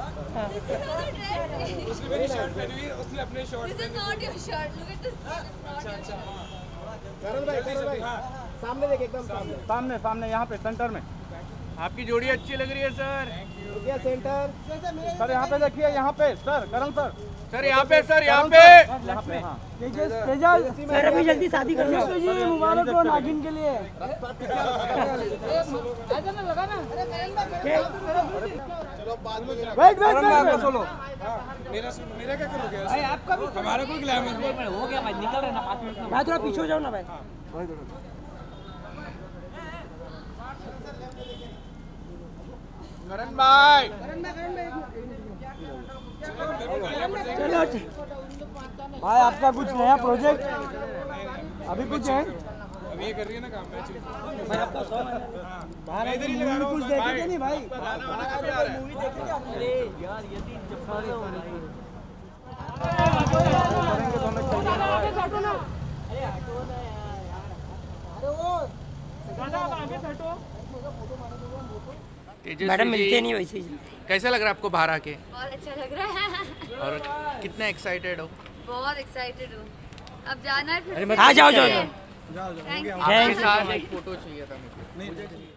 उसने मेरी शर्ट पहनी हुई है, उसने अपने shorts This is not your shirt. Look at this. अच्छा करण भाई सामने देख, एकदम सामने सामने यहाँ पे सेंटर में। आपकी जोड़ी अच्छी लग रही है सर। क्या सेंटर सर यहाँ पे देखिए, यहाँ पे सर, करण सर, सर यहाँ पे, सर यहाँ पे, यहाँ पे। हाँ सर अभी जल्दी शादी कर लो जी, मुबारक हो नागिन के लिए। वेट सुनो। मेरा क्या करोगे? आपका हमारा कोई ग्लैमर हो गया भाई, निकल रहे ना 5 मिनट में। भाई थोड़ा पीछे हो जाओ ना भाई। करण भाई, चलो भाई, आपका कुछ नया प्रोजेक्ट अभी कुछ है? अब ये कर रही है ना काम मैच भाई आपका सॉन्ग है बाहर, इधर ही लगा रहा हूं। कुछ देखेंगे नहीं भाई? मूवी देखेंगे? अरे यार ये तीन चप्पल होने चाहिए। मैडम मिलते नहीं वैसे। कैसा लग रहा है आपको बाहर आके? बहुत अच्छा लग रहा है। और कितना एक्साइटेड हो? बहुत एक्साइटेड हूँ। अब जाना है फिर। आ जाओ जाओ। Thank you. आपके साथ एक फोटो चाहिए था मुझे।